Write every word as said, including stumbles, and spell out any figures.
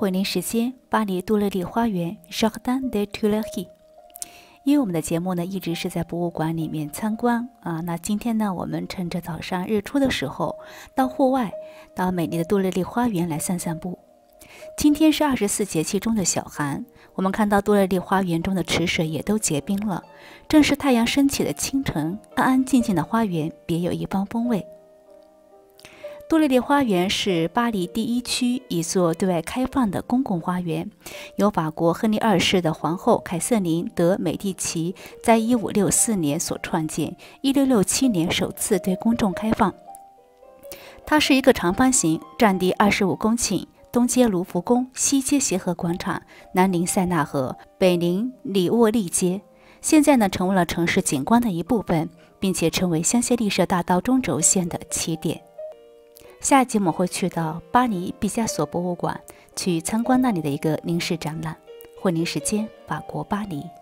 惠灵时间，巴黎杜乐丽花园 Jardin des Tuileries。因为我们的节目呢一直是在博物馆里面参观啊，那今天呢我们趁着早上日出的时候，到户外，到美丽的杜乐丽花园来散散步。今天是二十四节气中的小寒，我们看到杜乐丽花园中的池水也都结冰了，正是太阳升起的清晨，安安静静的花园别有一番风味。杜乐丽花园是巴黎第一区一座对外开放的公共花园，由法国亨利二世的皇后凯瑟琳·德·美第奇在一五六四年所创建，一六六七年首次对公众开放。它是一个长方形，占地二十五公顷，东接卢浮宫，西接协和广场，南临塞纳河，北临里沃利街。现在呢，成为了城市景观的一部分，并且成为香榭丽舍大道中轴线的起点。下一集我们会去到巴黎毕加索博物馆，去参观那里的一个临时展览。惠灵时间，法国巴黎。